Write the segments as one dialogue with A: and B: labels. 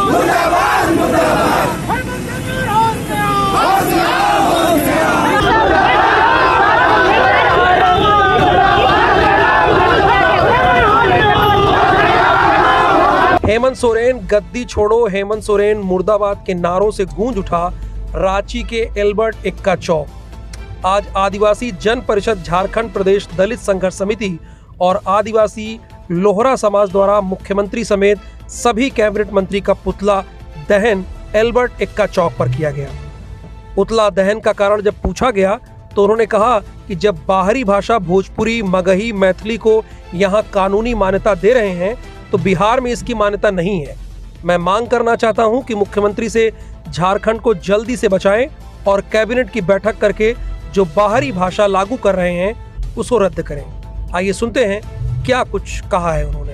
A: हेमंत सोरेन गद्दी छोड़ो, हेमंत सोरेन मुर्दाबाद के नारों से गूंज उठा रांची के एल्बर्ट एक्का चौक। आज आदिवासी जन परिषद झारखंड प्रदेश दलित संघर्ष समिति और आदिवासी लोहरा समाज द्वारा मुख्यमंत्री समेत सभी कैबिनेट मंत्री का पुतला दहन एल्बर्ट एक्का चौक पर किया गया। पुतला दहन का कारण जब पूछा गया तो उन्होंने कहा कि जब बाहरी भाषा भोजपुरी, मगही, मैथिली को यहाँ कानूनी मान्यता दे रहे हैं तो बिहार में इसकी मान्यता नहीं है। मैं मांग करना चाहता हूं कि मुख्यमंत्री से झारखंड को जल्दी से बचाएं और कैबिनेट की बैठक करके जो बाहरी भाषा लागू कर रहे हैं उसको रद्द करें। आइए सुनते हैं क्या कुछ कहा है उन्होंने।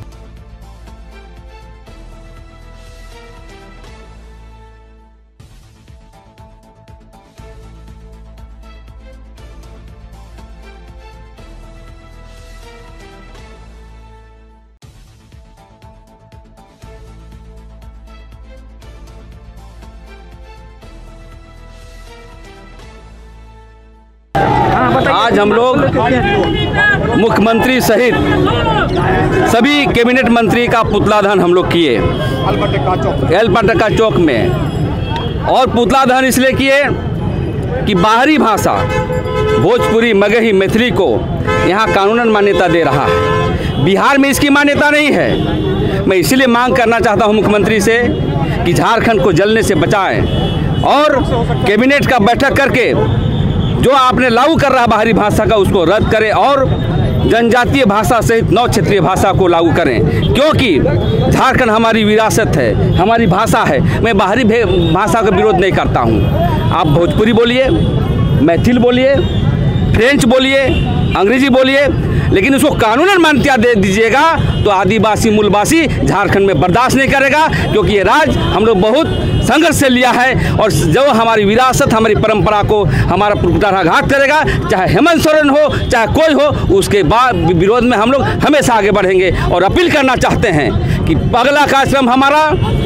B: आज हम लोग मुख्यमंत्री सहित सभी कैबिनेट मंत्री का पुतला दहन हम लोग किए एल्बर्ट एक्का चौक में। और पुतला दहन इसलिए किए कि बाहरी भाषा भोजपुरी, मगही, मैथिली को यहाँ कानूनन मान्यता दे रहा है, बिहार में इसकी मान्यता नहीं है। मैं इसलिए मांग करना चाहता हूँ मुख्यमंत्री से कि झारखंड को जलने से बचाएं और कैबिनेट का बैठक करके जो आपने लागू कर रहा बाहरी भाषा का उसको रद्द करें और जनजातीय भाषा सहित 9 क्षेत्रीय भाषा को लागू करें, क्योंकि झारखंड हमारी विरासत है, हमारी भाषा है। मैं बाहरी भाषा का विरोध नहीं करता हूं। आप भोजपुरी बोलिए, मैथिल बोलिए, फ्रेंच बोलिए, अंग्रेजी बोलिए, लेकिन उसको कानूनन मान्यता दे दीजिएगा तो आदिवासी मूलवासी झारखंड में बर्दाश्त नहीं करेगा, क्योंकि ये राज्य हम लोग बहुत संघर्ष से लिया है और जो हमारी विरासत, हमारी परंपरा को हमारा कुठाराघात करेगा, चाहे हेमंत सोरेन हो चाहे कोई हो, उसके बाद विरोध में हम लोग हमेशा आगे बढ़ेंगे। और अपील करना चाहते हैं कि अगला कार्यक्रम हमारा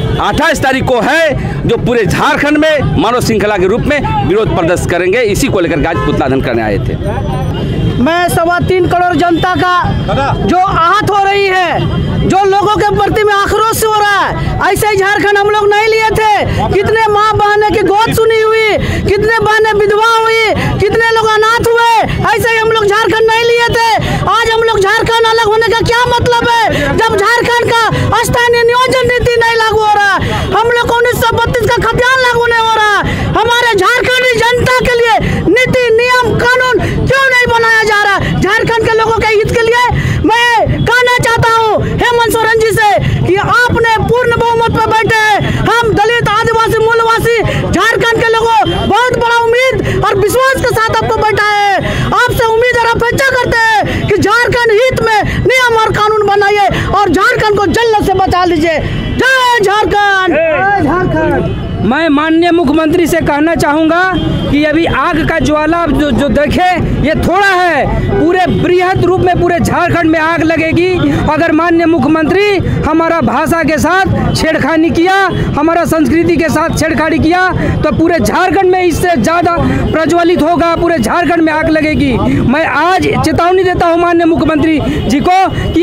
B: 28 तारीख को है, जो पूरे झारखंड में मानव श्रृंखला के रूप में विरोध प्रदर्शन करेंगे। इसी को लेकर आज पुतला दहन करने आए थे।
C: मैं 3.25 करोड़ जनता का जो आहत हो रही है, जो लोगों के प्रति में आक्रोश हो रहा है, ऐसे ही झारखंड हम लोग नहीं लिए थे। कितने माँ बहने की गोद सुनी हुई, कितने बहनें विधवा हुई, कितने लोग अनाथ हुए, ऐसे ही हम लोग झारखंड नहीं लिए थे। आज हम लोग झारखंड अलग होने का क्या मतलब है, जब झारखंड का स्थानीय नियोजन नीति नहीं लागू हो रहा, हम लोग 1932 का खतियान लागू नहीं हो रहा, हमारे झारखंडी जनता के लिए नीति, नियम, कानून क्यों नहीं बनाया जा रहा झारखंड के लोगों के हित के लिए। मैं कहना चाहता हूँ हेमंत सोरेन जी से कि आपने पूर्ण बहुमत पर बैठे हैं, हम दलित, आदिवासी, मूलवासी झारखंड के लोगों बहुत बड़ा उम्मीद और विश्वास के साथ आपको बैठा है। आपसे उम्मीद और अपेक्षा करते हैं कि झारखंड हित में नियम और कानून बनाइए और झारखंड को जल्द से बचा लीजिए। जय झारखंड, जय झारखंड।
D: मैं माननीय मुख्यमंत्री से कहना चाहूँगा कि अभी आग का ज्वाला जो देखे ये थोड़ा है, पूरे बृहद रूप में पूरे झारखंड में आग लगेगी अगर माननीय मुख्यमंत्री हमारा भाषा के साथ छेड़खानी किया, हमारा संस्कृति के साथ छेड़खानी किया तो पूरे झारखंड में इससे ज़्यादा प्रज्वलित होगा, पूरे झारखंड में आग लगेगी। मैं आज चेतावनी देता हूँ माननीय मुख्यमंत्री जी को कि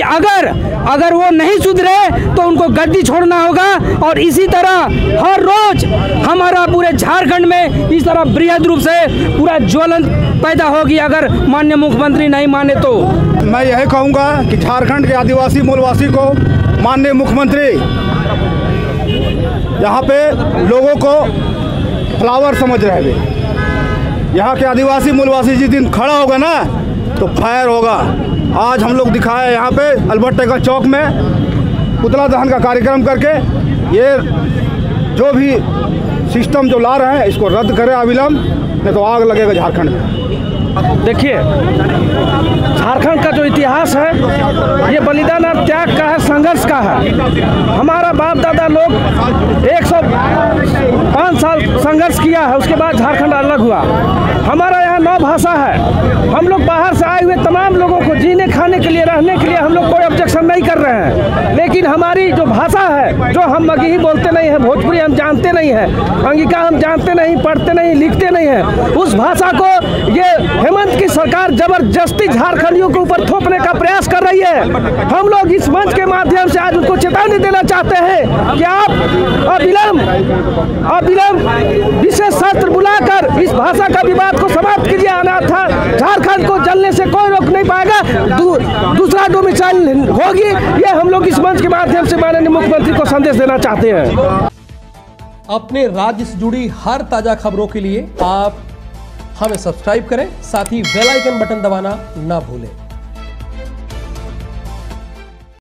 D: अगर वो नहीं सुधरे तो उनको गद्दी छोड़ना होगा और इसी तरह हर रोज हमारा पूरे झारखंड में इस तरह बृहद रूप से पूरा ज्वलन पैदा होगी अगर माननीय मुख्यमंत्री नहीं माने तो।
E: मैं यही कहूँगा कि झारखंड के आदिवासी मूलवासी को माननीय मुख्यमंत्री यहाँ पे लोगों को फ्लावर समझ रहे हैं। यहाँ के आदिवासी मूलवासी जिस दिन खड़ा होगा ना तो फायर होगा। आज हम लोग दिखाए यहाँ पे एल्बर्ट एक्का चौक में पुतला दहन का कार्यक्रम करके, ये जो भी सिस्टम जो ला रहे हैं इसको रद्द करें अविलंब, नहीं तो आग लगेगा झारखंड में।
D: देखिए झारखंड का जो इतिहास है ये बलिदान और त्याग का है, संघर्ष का है। हमारा बाप दादा लोग 105 साल संघर्ष किया है, उसके बाद झारखंड अलग हुआ। हमारा यहाँ
F: हमारा नौ भाषा है। हम लोग बाहर से आए हुए तमाम लोगों को जीने खाने के लिए, रहने के लिए हम लोग कोई ऑब्जेक्शन नहीं कर रहे हैं, लेकिन हमारी जो भाषा है, जो हम मगही बोलते नहीं हैं, भोजपुरी हम जानते नहीं हैं, अंगिका हम जानते नहीं, पढ़ते नहीं, लिखते नहीं हैं, उस भाषा को ये हेमंत की सरकार जबरदस्ती झारखंडियों के ऊपर थोपने का प्रयास कर रही है। हम लोग इस मंच के माध्यम से आज उनको चेतावनी देना चाहते हैं कि आप अविलंब विशेष सत्र बुलाकर इस भाषा का विवाद को समाप्त कीजिए, अन्यथा झारखंड को जलने से कोई रोक नहीं पाएगा, दूसरा डोमिसाइल होगी। ये हम लोग इस मंच के माध्यम से माननीय मुख्यमंत्री को संदेश देना चाहते हैं।
A: अपने राज्य से जुड़ी हर ताजा खबरों के लिए आप हमें सब्सक्राइब करें, साथ ही बेल आइकन बटन दबाना ना भूलें।